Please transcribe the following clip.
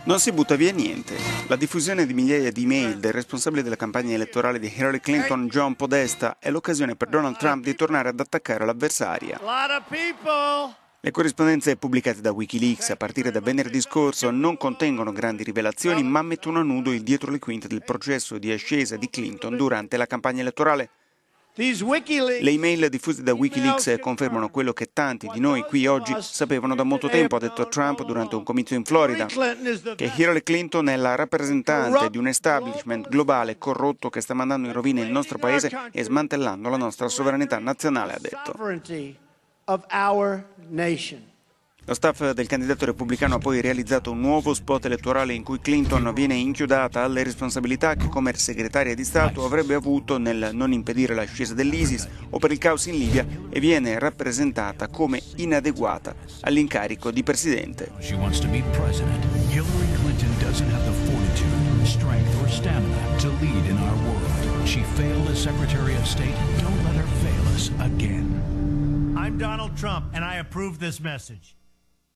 Non si butta via niente. La diffusione di migliaia di email del responsabile della campagna elettorale di Hillary Clinton, John Podesta, è l'occasione per Donald Trump di tornare ad attaccare l'avversaria. Le corrispondenze pubblicate da Wikileaks a partire da venerdì scorso non contengono grandi rivelazioni, ma mettono a nudo il dietro le quinte del processo di ascesa di Clinton durante la campagna elettorale. Le email diffuse da Wikileaks confermano quello che tanti di noi qui oggi sapevano da molto tempo, ha detto Trump durante un comizio in Florida, che Hillary Clinton è la rappresentante di un establishment globale corrotto che sta mandando in rovina il nostro paese e smantellando la nostra sovranità nazionale, ha detto. Lo staff del candidato repubblicano ha poi realizzato un nuovo spot elettorale in cui Clinton viene inchiodata alle responsabilità che come segretaria di Stato avrebbe avuto nel non impedire l'ascesa dell'ISIS o per il caos in Libia e viene rappresentata come inadeguata all'incarico di presidente. I'm Donald Trump and I approve this message.